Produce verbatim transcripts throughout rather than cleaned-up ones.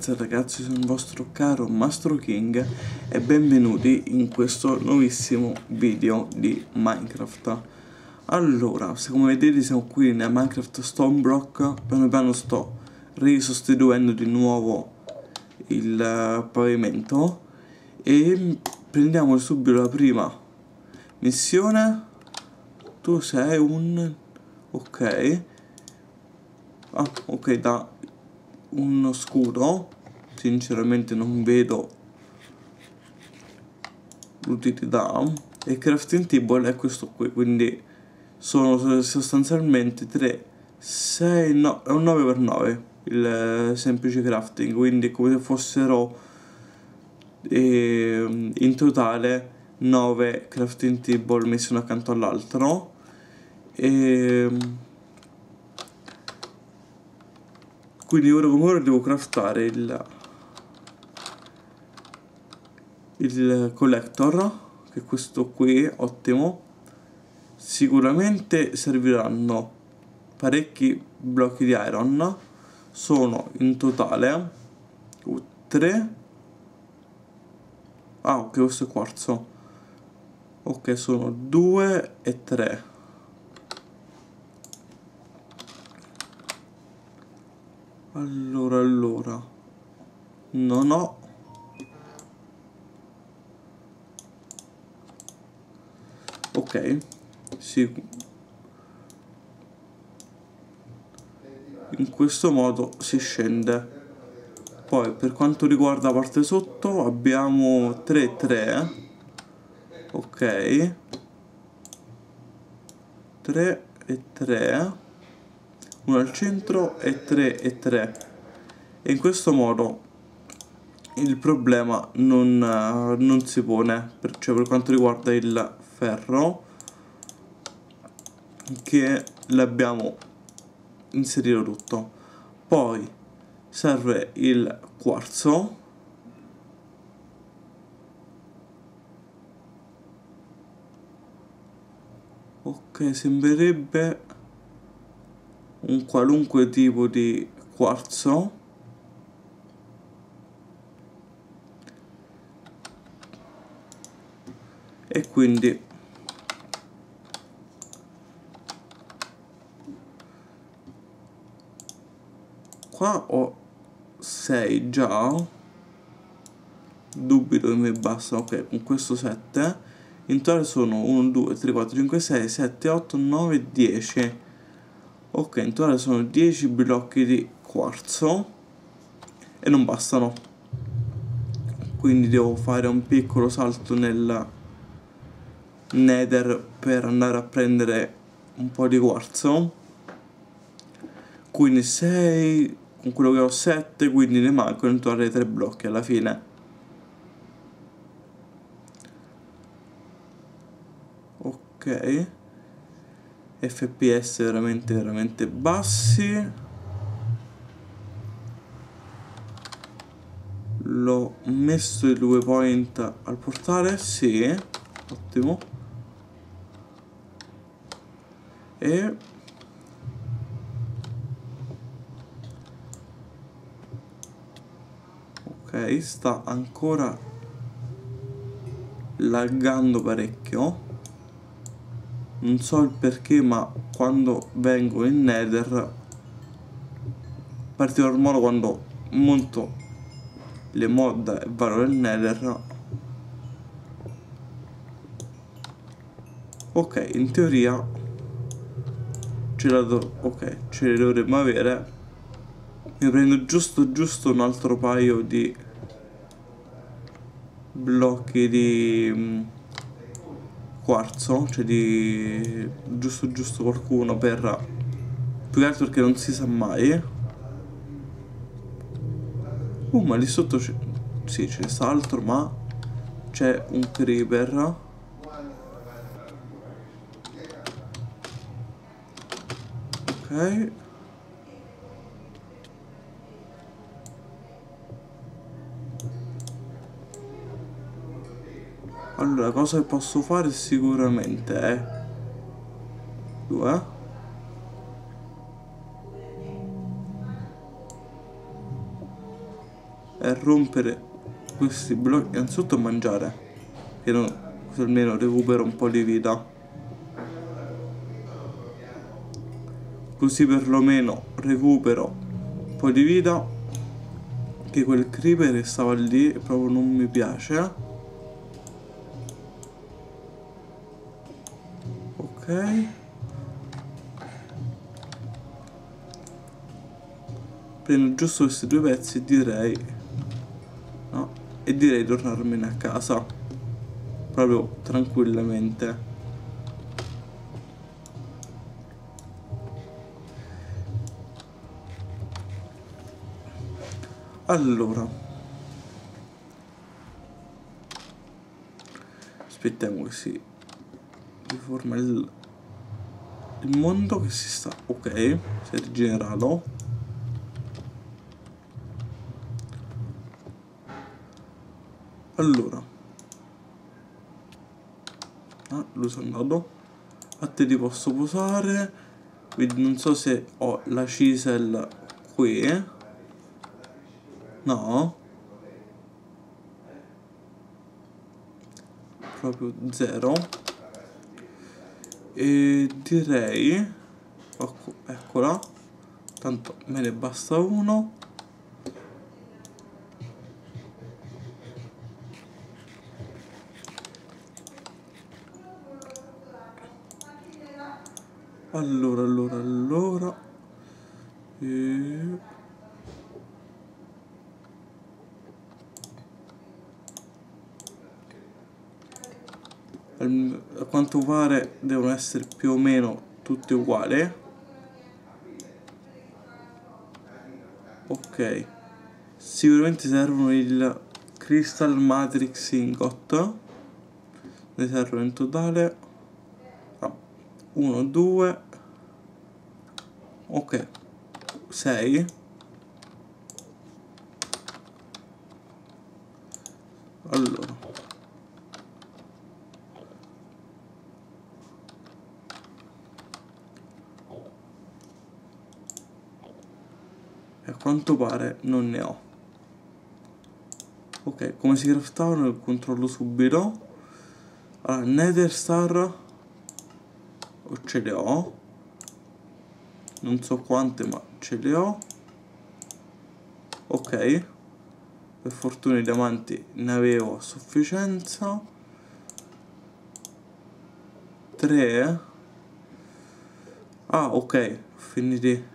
ragazze e ragazzi, sono il vostro caro Mastro King e benvenuti in questo nuovissimo video di Minecraft. Allora, se come vedete siamo qui nel Minecraft Stoneblock, piano piano sto risostituendo di nuovo il pavimento e prendiamo subito la prima missione. Tu sei un... ok. Ah, ok, da uno scudo. Sinceramente non vedo l'utilità. E crafting table è questo qui, quindi sono sostanzialmente tre, sei, no, è un nove per nove il semplice crafting, quindi come se fossero eh, in totale nove crafting table messi uno accanto all'altro. E quindi ora come ora devo craftare il il collector, che è questo qui, ottimo. Sicuramente serviranno parecchi blocchi di iron. Sono in totale tre. Ah, ok, questo è quarzo. Ok, sono due e tre. Allora, allora non ho ok, sì, in questo modo si scende. Poi per quanto riguarda la parte sotto abbiamo tre tre, ok, tre e tre, uno al centro e tre e tre, e in questo modo il problema non, non si pone, per, cioè per quanto riguarda il ferro, che l'abbiamo inserito tutto. Poi serve il quarzo, ok, sembrerebbe un qualunque tipo di quarzo, e quindi qua ho sei già, dubito che mi basta. Ok, con questo sette, in totale sono uno, due, tre, quattro, cinque, sei, sette, otto, nove, dieci. Ok, in totale sono dieci blocchi di quarzo e non bastano, quindi devo fare un piccolo salto nel Nether per andare a prendere un po' di quarzo. Quindi sei, con quello che ho sette, quindi ne mancano in totale tre blocchi alla fine. Ok, F P S veramente veramente bassi. L'ho messo il waypoint al portale, sì, ottimo. E ok, sta ancora laggando parecchio, non so il perché, ma quando vengo in Nether, in particolar modo quando monto le mod e vado nel Nether, ok, in teoria ce la do, ok, ce le dovremmo avere. Mi prendo giusto giusto un altro paio di blocchi di mh, quarzo, cioè di giusto giusto qualcuno, per più che altro perché non si sa mai. Uh, ma lì sotto c'è, sì, c'è altro, ma c'è un creeper. Ok, allora cosa che posso fare sicuramente è due. è rompere questi blocchi, innanzitutto mangiare, che non, così almeno recupero un po' di vita, così perlomeno recupero un po' di vita, che quel creeper che stava lì proprio non mi piace. Ok, prendo giusto questi due pezzi, direi no, e direi di tornarmene a casa proprio tranquillamente. Allora, aspettiamo che si riforma il, il mondo, che si sta, ok, si è rigenerato. Allora, ah, lui sono andato. A te ti posso posare, quindi non so se ho la chisel qui. No, proprio zero. E direi, ecco, eccola, tanto me ne basta uno. Allora, allora, allora. E... a quanto pare devono essere più o meno tutte uguali. Ok, sicuramente servono il Crystal Matrix Ingot. Ne servono in totale uno, due, ok, sei. Allora, a quanto pare non ne ho. Ok, come si craftavano il controllo subito. Allora, Nether Star o ce le ho, non so quante, ma ce le ho. Ok, per fortuna i diamanti ne avevo a sufficienza. Tre. Ah, ok, ho finiti.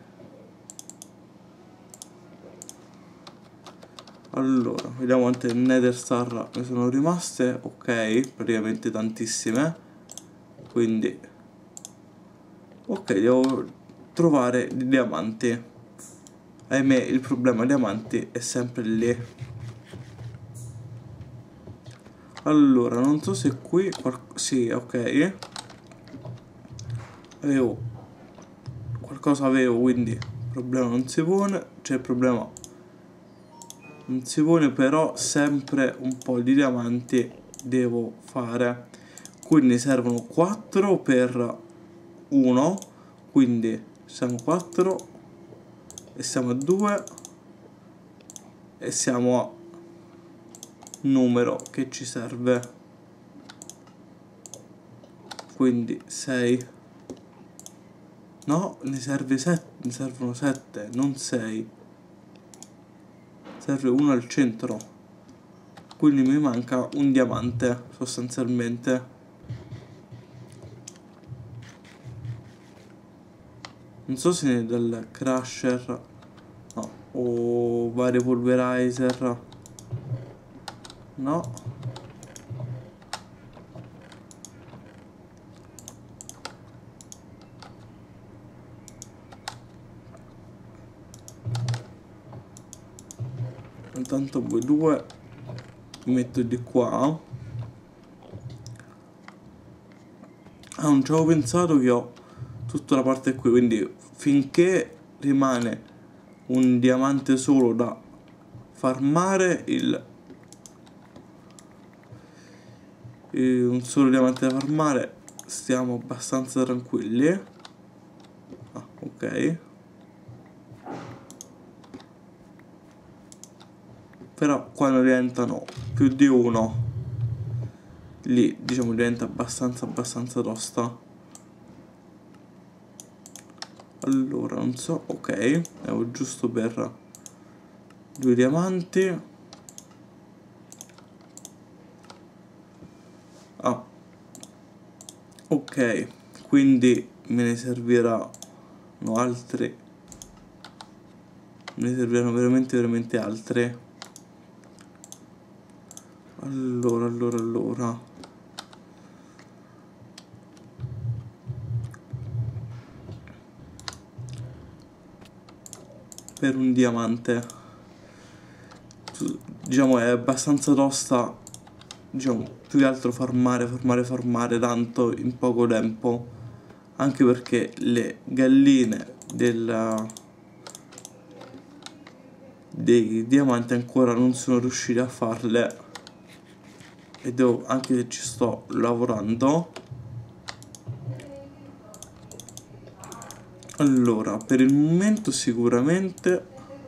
Allora, vediamo quante Nether Star mi sono rimaste. Ok, praticamente tantissime. Quindi ok, devo trovare i diamanti. Ahimè, il problema diamanti è sempre lì. Allora, non so se qui qual... sì, ok. Avevo qualcosa avevo, quindi il problema non si pone. C'è il problema non si pone, però sempre un po' di diamanti devo fare. Quindi servono quattro per uno, quindi siamo quattro e siamo a due e siamo a numero che ci serve, quindi sei. No, ne serve sette, ne servono sette, non sei. Serve uno al centro, quindi mi manca un diamante sostanzialmente. Non so se ne dal crusher, no, o vari pulverizer, no. Intanto voi due mi metto di qua. Ah, non ci avevo pensato che ho tutta la parte qui, quindi finché rimane un diamante solo da farmare, il, il un solo diamante da farmare, stiamo abbastanza tranquilli. Ah, ok. però quando diventano più di uno, lì diciamo diventa abbastanza abbastanza tosta. Allora non so, ok, avevo giusto per due diamanti. Ah, ok, quindi me ne serviranno altre, me ne serviranno veramente veramente altre. Allora allora allora per un diamante, diciamo è abbastanza tosta, diciamo più che altro farmare farmare farmare tanto in poco tempo, anche perché le galline del, dei diamanti ancora non sono riusciti a farle, e devo, anche se ci sto lavorando. Allora per il momento sicuramente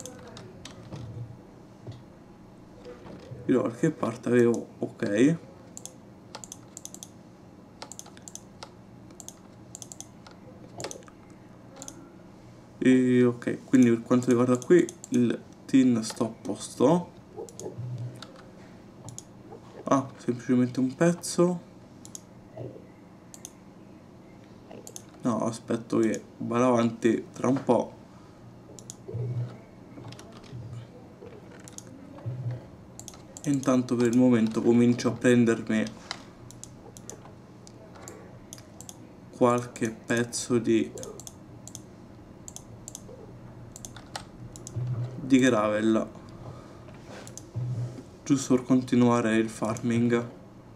io da qualche parte avevo, ok, e ok, quindi per quanto riguarda qui il tin sto a posto. Ah, semplicemente un pezzo. No, aspetto che vado avanti tra un po'. E intanto per il momento comincio a prendermi qualche pezzo di di gravel, giusto per continuare il farming.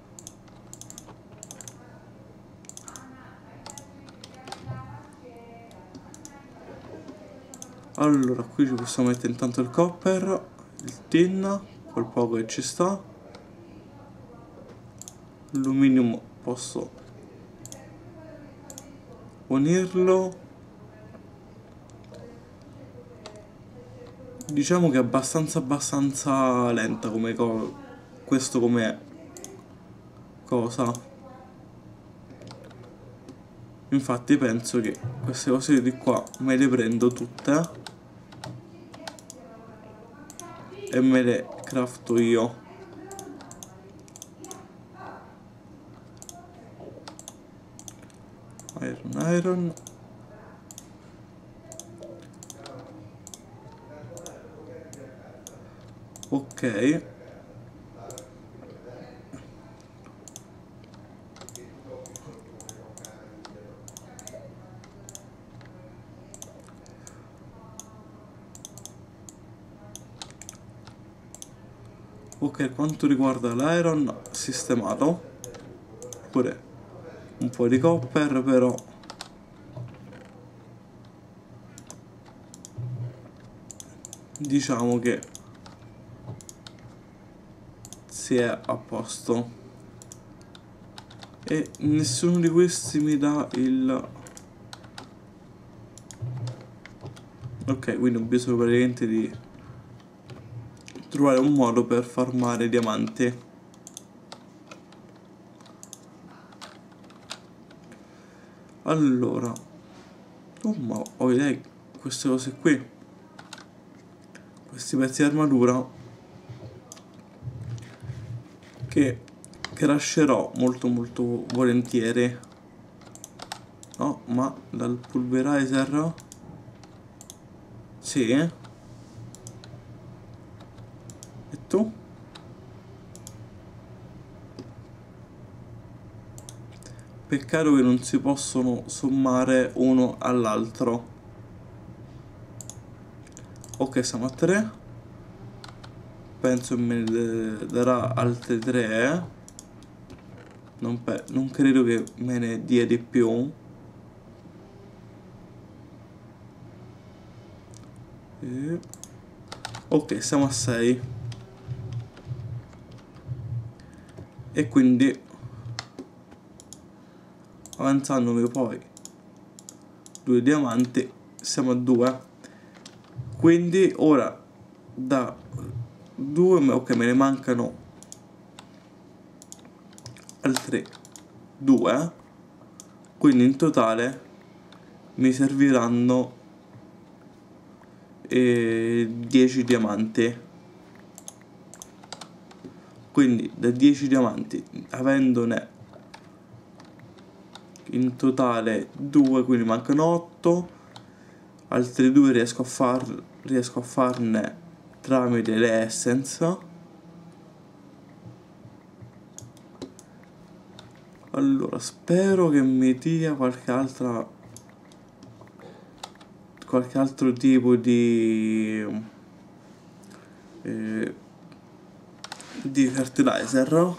Allora qui ci possiamo mettere intanto il copper, il tin, quel poco che ci sta. L'alluminio posso unirlo. Diciamo che è abbastanza abbastanza lenta come cosa, questo come cosa. Infatti penso che queste cose di qua me le prendo tutte e me le crafto io. Iron iron. Ok. Ok, quanto riguarda l'iron, sistemato. Pure un po' di copper, però diciamo che si è a posto. E nessuno di questi mi dà il... Ok, quindi ho bisogno praticamente di trovare un modo per farmare diamanti. Allora, oh, ma ho idea di queste cose qui, questi pezzi di armatura che crasherò molto molto volentieri. No, ma dal pulverizer? Sì. E tu? Peccato che non si possono sommare uno all'altro. Ok, siamo a tre. Penso che me ne darà altre tre. Non, non credo che me ne dia di più. E... ok, siamo a sei. E quindi avanzandomi poi due diamanti siamo a due. Quindi ora da due, ok, me ne mancano altri due, quindi in totale mi serviranno eh, dieci diamanti. Quindi da dieci diamanti, avendone in totale due, quindi mancano otto, altri due riesco a far riesco a farne tramite le essence. Allora spero che mi dia qualche altra qualche altro tipo di eh, di fertilizer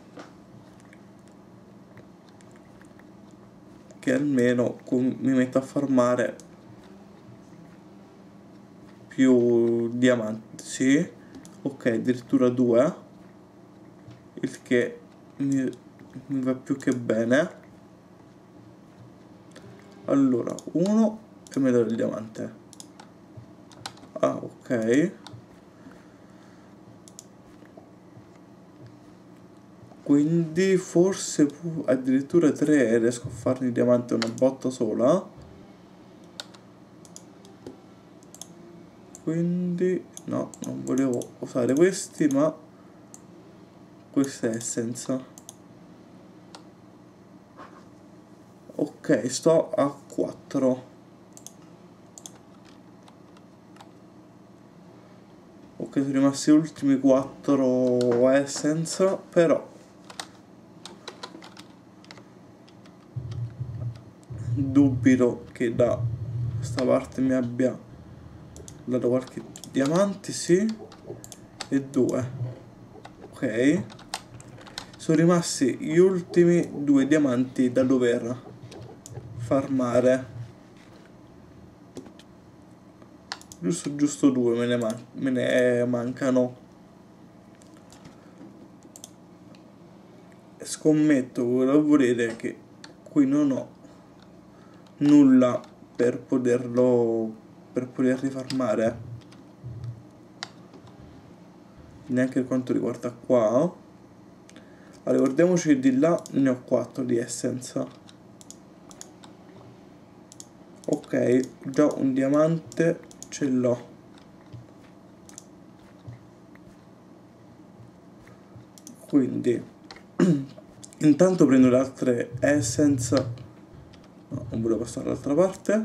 che almeno mi metta a farmare più diamanti. Sì, ok, addirittura due, il che mi, mi va più che bene. Allora, uno e mi do il diamante. Ah, ok. Quindi forse addirittura tre riesco a farne il diamante una botta sola. Quindi no, non volevo usare questi, ma questa è essenza. Ok, sto a quattro. Ok, sono rimasti gli ultimi quattro essence, però dubito che da questa parte mi abbia dato qualche diamante, sì, e due. Ok, sono rimasti gli ultimi due diamanti da dover farmare. Giusto, giusto due me ne, man me ne mancano. Scommetto, volevo volere che qui non ho nulla per poterlo per poter farmare, neanche per quanto riguarda qua. Allora, ricordiamoci che di là ne ho quattro di essenza. Ok, già un diamante ce l'ho. Quindi intanto prendo le altre essence. No, non volevo passare dall'altra parte.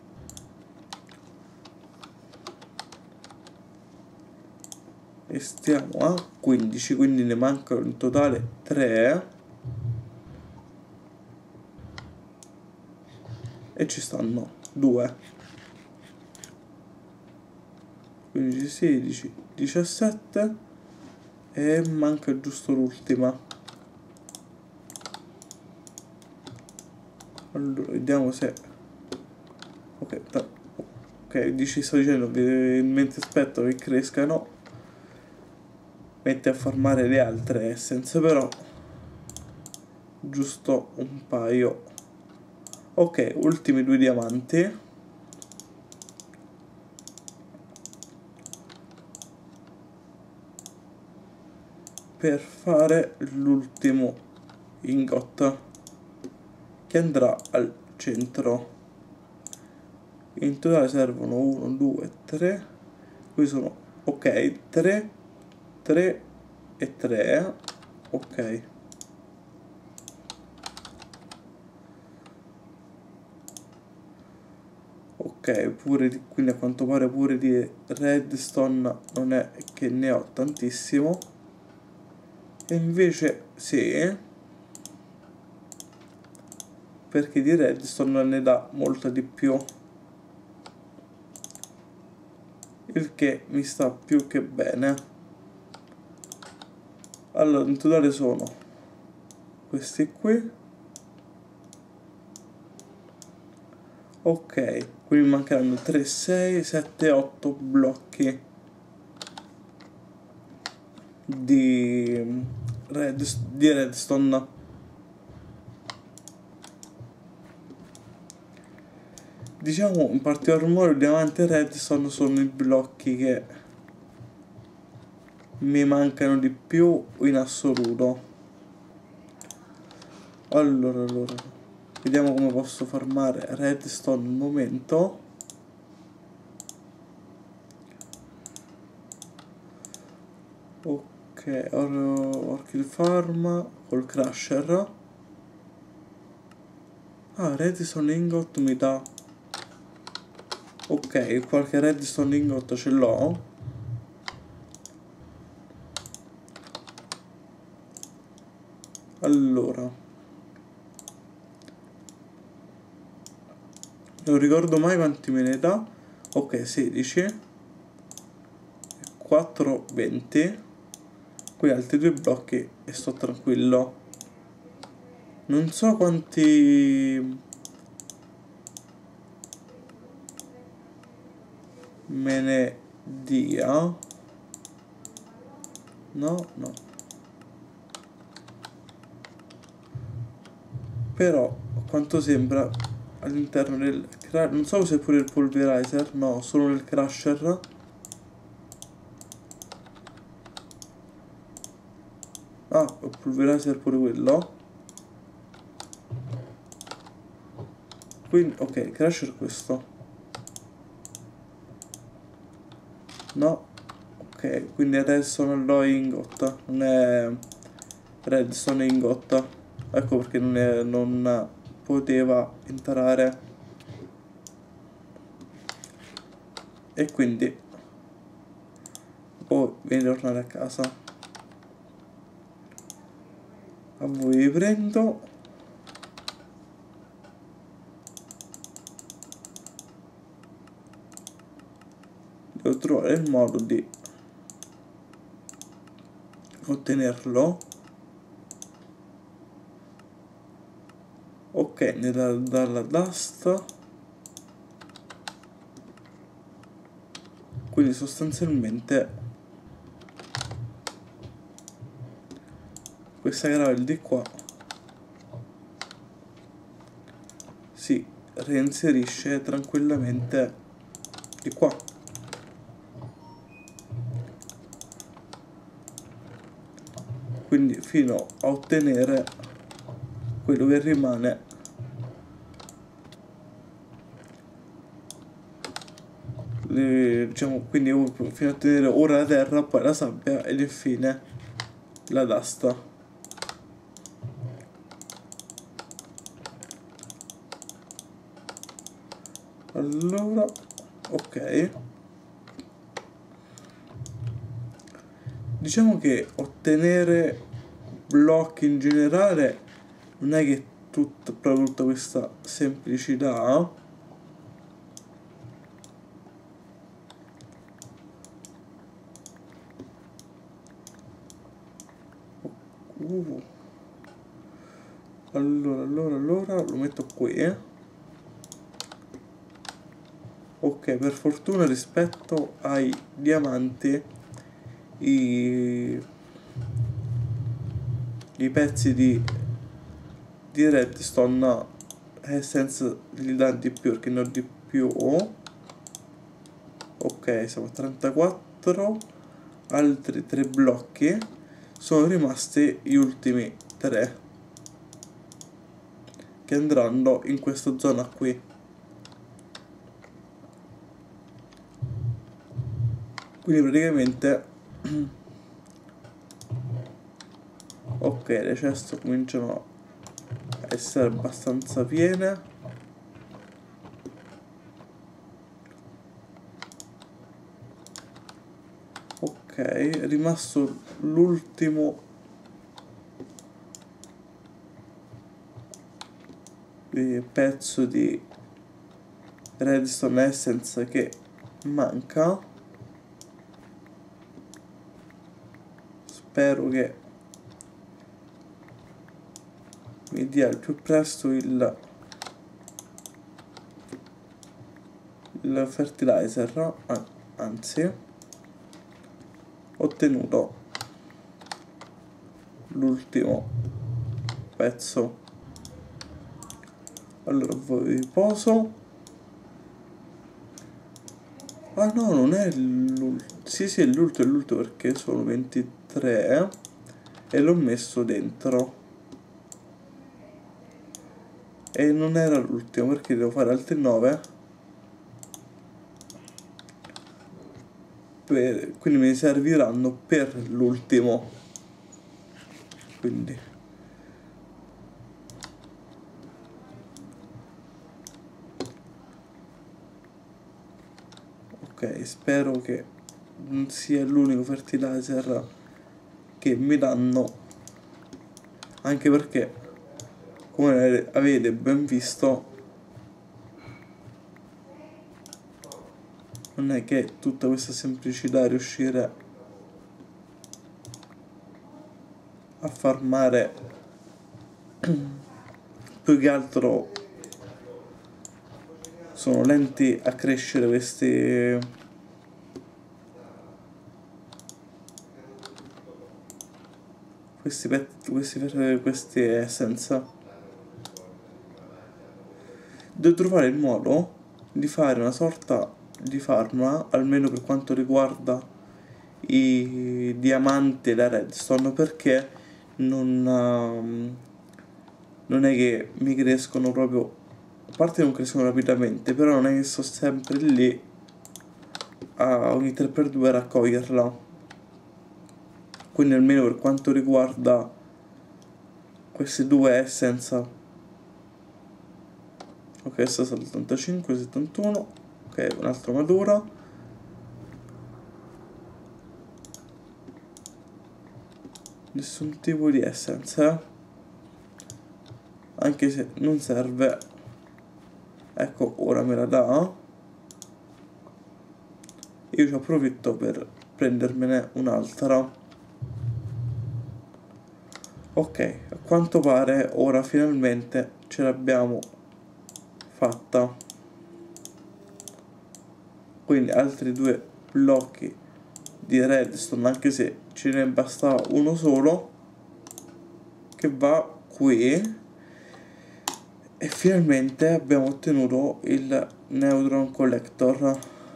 E stiamo a quindici, quindi ne mancano in totale tre. E ci stanno due. quindici, sedici, diciassette. E manca giusto l'ultima. Allora, vediamo se... Ok, ok, dici, sto dicendo che mentre aspetto che crescano mette a farmare le altre essence, però giusto un paio. Ok, ultimi due diamanti. Per fare l'ultimo ingot che andrà al centro. In totale servono uno, due, tre. Qui sono, ok, tre, tre e tre. Ok. Ok, pure di, quindi a quanto pare pure di redstone non è che ne ho tantissimo. E invece sì, perché di redstone ne dà molta di più, il che mi sta più che bene. Allora, in totale sono questi qui. Ok, quindi mi mancheranno tre, sei, sette, otto blocchi di, red, di redstone. Diciamo in particolar modo il diamante e redstone sono i blocchi che mi mancano di più in assoluto. Allora, allora, vediamo come posso farmare redstone al momento. Ok, Orchid Farm col Crusher. Ah, redstone ingot mi dà... Ok, qualche redstone ingot ce l'ho. Allora, non ricordo mai quanti me ne dà. Ok, sedici, quattro, venti. Qui altri due blocchi e sto tranquillo. Non so quanti me ne dia. No, no. Però a quanto sembra all'interno del... Non so se pure il pulverizer. No, solo nel crusher. Ah, il pulverizer pure quello. Quindi, ok, crusher questo. No. Ok, quindi è redstone alloy ingot. Non è redstone ingot. Ecco perché non, è, non poteva entrare. E quindi poi vieni a tornare a casa. A voi vi prendo. Devo trovare il modo di ottenerlo. Ok, nella, dalla dust. Quindi sostanzialmente questa gravel di qua si reinserisce tranquillamente di qua. Quindi fino a ottenere quello che rimane le, diciamo, quindi fino a ottenere ora la terra, poi la sabbia ed infine la dasta. Allora, ok, diciamo che ottenere blocchi in generale non è che tutta, proprio tutta questa semplicità. Uh. Allora, allora, allora, lo metto qui. Ok, per fortuna rispetto ai diamanti i, i pezzi di, di redstone essence li dà di più perché ne ho di più. Ok, siamo a trentaquattro. Altri tre blocchi. Sono rimasti gli ultimi tre che andranno in questa zona qui. Quindi praticamente ok, le ceste cominciano a essere abbastanza piene. Ok, è rimasto l'ultimo pezzo di redstone essence che manca. Spero che mi dia al più presto il, il fertilizer. Ah, anzi, ottenuto l'ultimo pezzo. Allora voi riposo. Ah no, non è l'ultimo. sì sì, è l'ultimo, è l'ultimo perché sono ventitré e l'ho messo dentro. E non era l'ultimo perché devo fare altri nove. Per, quindi mi serviranno per l'ultimo. Quindi ok, spero che non sia l'unico fertilizer che mi danno, anche perché come avete ben visto non è che tutta questa semplicità riuscire a farmare. Più che altro sono lenti a crescere questi questi pet, questi, questi essence. Devo trovare il modo di fare una sorta di farma, almeno per quanto riguarda i diamanti e la redstone, perché non, um, non è che mi crescono proprio, a parte non crescono rapidamente, però non è che sto sempre lì a ogni tre per due a raccoglierla. Quindi almeno per quanto riguarda queste due essence. Ok, questa è settantacinque, settantuno. Ok, un altro maduro. Nessun tipo di essence, eh? Anche se non serve. Ecco, ora me la dà. Io ci approfitto per prendermene un'altra. Ok, a quanto pare ora finalmente ce l'abbiamo fatta. Quindi altri due blocchi di redstone, anche se ce ne bastava uno solo, che va qui. E finalmente abbiamo ottenuto il Neutron Collector.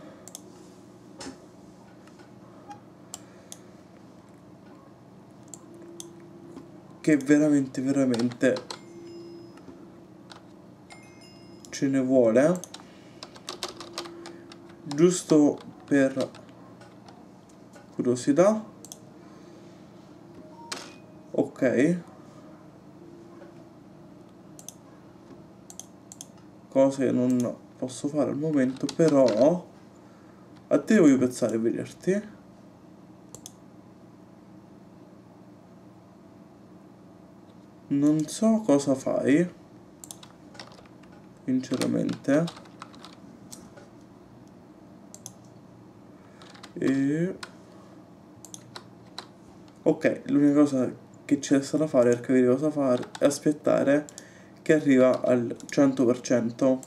Che veramente veramente ce ne vuole. Giusto per curiosità. Ok. Cose che non posso fare al momento, però a te voglio pensare e vederti. Non so cosa fai, sinceramente. E... ok, l'unica cosa che ci resta da fare per capire cosa fare è aspettare che arriva al cento per cento.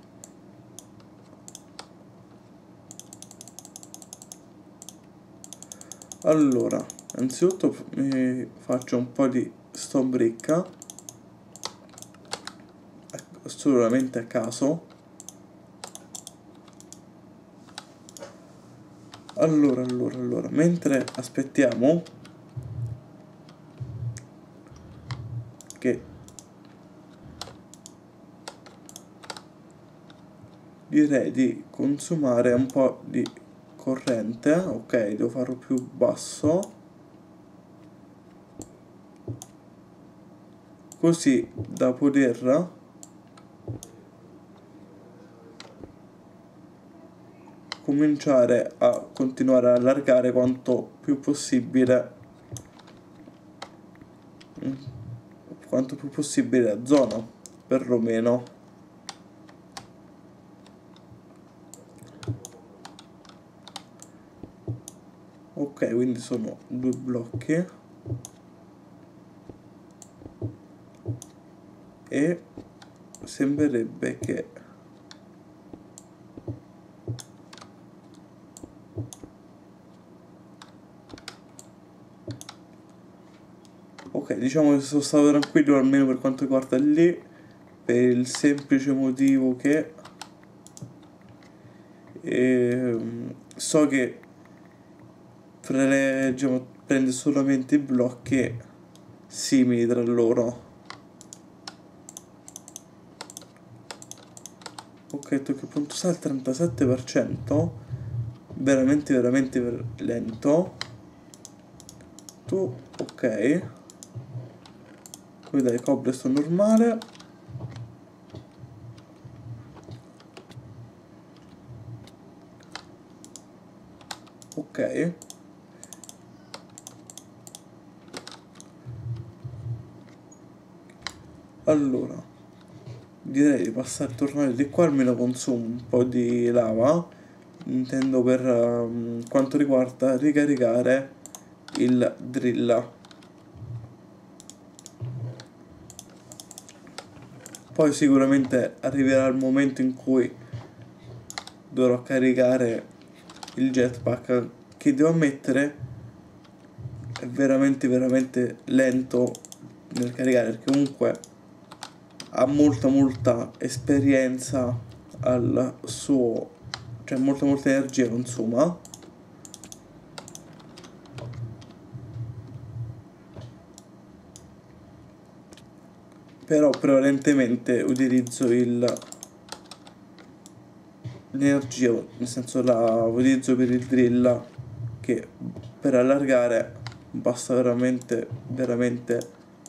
Allora, innanzitutto mi faccio un po' di stone brick, assolutamente a caso. Allora, allora, allora, mentre aspettiamo che direi di consumare un po' di corrente. Ok, devo farlo più basso, così da poter cominciare a continuare ad allargare quanto più possibile quanto più possibile la zona, perlomeno. Ok, quindi sono due blocchi e sembrerebbe che ok, diciamo che sono stato tranquillo almeno per quanto riguarda lì, per il semplice motivo che ehm, so che prele, diciamo, prende solamente i blocchi simili tra loro. Ok, tu che punto sta? Il trentasette per cento, veramente veramente ver lento. Tu, ok, qui dai cobblestone normale. Ok, allora direi di passare a tornare di qua, almeno consumo un po' di lava, intendo per um, quanto riguarda ricaricare il drill. Poi sicuramente arriverà il momento in cui dovrò caricare il jetpack, che devo ammettere è veramente veramente lento nel caricare, perché comunque ha molta molta esperienza al suo, cioè molta molta energia consuma. Però prevalentemente utilizzo il l'energia, nel senso la utilizzo per il drill, che per allargare basta veramente veramente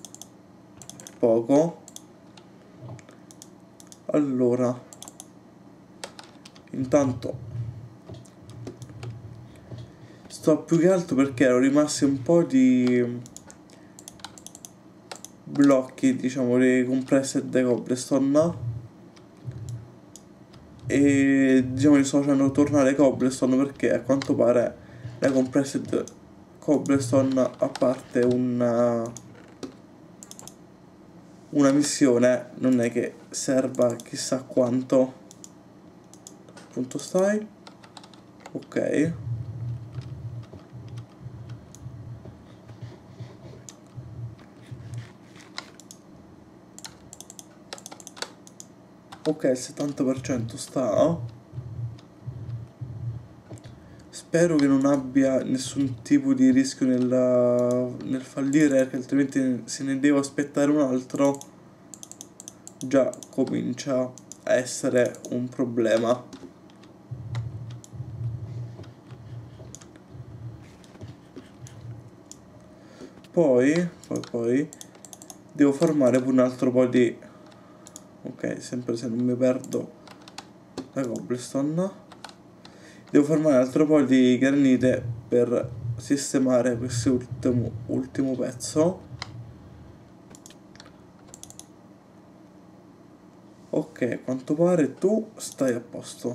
poco. Allora, intanto sto più che altro perché erano rimasti un po' di blocchi, diciamo, dei compressor dei cobblestone, e diciamo li sto facendo tornare cobblestone perché a quanto pare la compressed cobblestone, a parte una, una missione, non è che serva chissà quanto. Punto stai? Ok. Ok, il settanta per cento sta. Spero che non abbia nessun tipo di rischio nel, nel fallire, perché altrimenti se ne devo aspettare un altro già comincia a essere un problema. Poi, poi, poi devo farmare pure un altro po' di... Ok, sempre se non mi perdo la cobblestone. Devo farmare un altro po' di granite per sistemare questo ultimo, ultimo pezzo. Ok, a quanto pare tu stai a posto.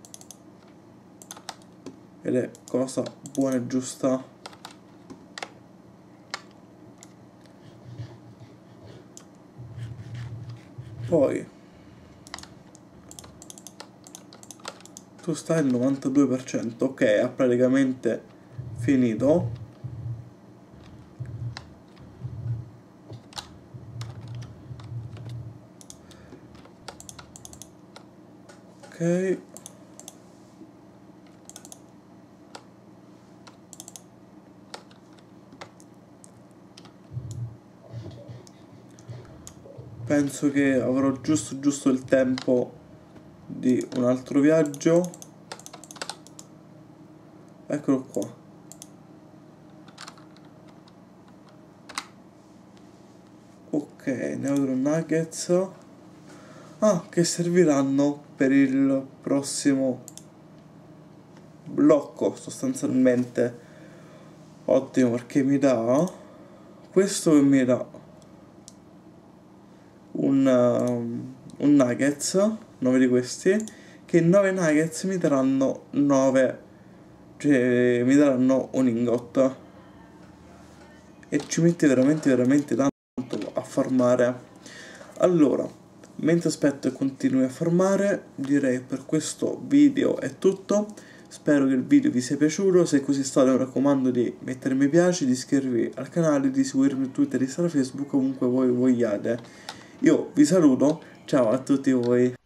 Ed è cosa buona e giusta. Poi tu stai al novantadue per cento, ok, ha praticamente finito. Ok. Penso che avrò giusto giusto il tempo di un altro viaggio. Eccolo qua. Ok, Neutron Nuggets. Ah, che serviranno per il prossimo blocco, sostanzialmente. Ottimo, perché mi dà questo, che mi dà un, um, un nuggets, nove di questi, che nove nuggets mi daranno nove, cioè mi daranno un ingot, e ci mette veramente veramente tanto a farmare. Allora, mentre aspetto e continui a farmare, direi per questo video è tutto. Spero che il video vi sia piaciuto. Se così è stato, mi raccomando di mettere mi piace, di iscrivervi al canale, di seguirmi su Twitter, Instagram, Facebook, comunque voi vogliate. Io vi saluto, ciao a tutti voi.